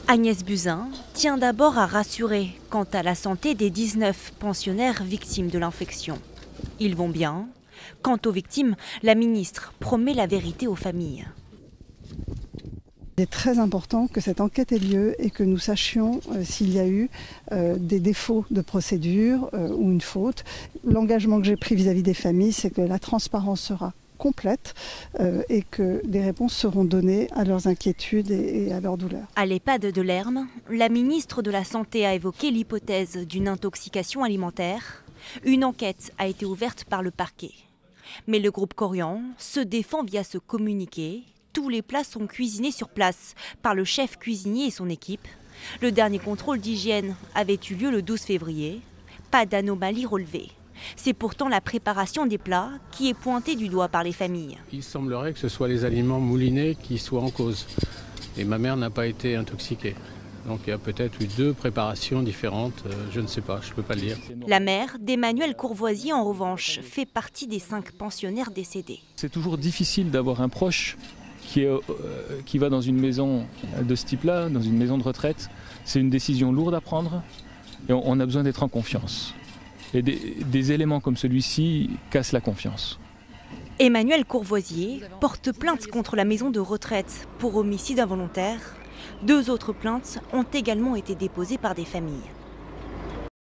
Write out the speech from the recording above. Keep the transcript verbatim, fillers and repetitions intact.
Agnès Buzyn tient d'abord à rassurer quant à la santé des dix-neuf pensionnaires victimes de l'infection. Ils vont bien. Quant aux victimes, la ministre promet la vérité aux familles. Il est très important que cette enquête ait lieu et que nous sachions euh, s'il y a eu euh, des défauts de procédure euh, ou une faute. L'engagement que j'ai pris vis-à-vis des familles, c'est que la transparence sera complète euh, et que des réponses seront données à leurs inquiétudes et, et à leurs douleurs. À l'EHPAD de Lerme, la ministre de la Santé a évoqué l'hypothèse d'une intoxication alimentaire. Une enquête a été ouverte par le parquet. Mais le groupe Korian se défend via ce communiqué. Tous les plats sont cuisinés sur place par le chef cuisinier et son équipe. Le dernier contrôle d'hygiène avait eu lieu le douze février. Pas d'anomalie relevée. C'est pourtant la préparation des plats qui est pointée du doigt par les familles. Il semblerait que ce soit les aliments moulinés qui soient en cause. Et ma mère n'a pas été intoxiquée. Donc il y a peut-être eu deux préparations différentes, euh, je ne sais pas, je ne peux pas le dire. La mère d'Emmanuel Courvoisier, en revanche, fait partie des cinq pensionnaires décédés. C'est toujours difficile d'avoir un proche qui, est, euh, qui va dans une maison de ce type-là, dans une maison de retraite. C'est une décision lourde à prendre et on, on a besoin d'être en confiance. Et des, des éléments comme celui-ci cassent la confiance. Emmanuel Courvoisier porte plainte contre la maison de retraite pour homicide involontaire. Deux autres plaintes ont également été déposées par des familles.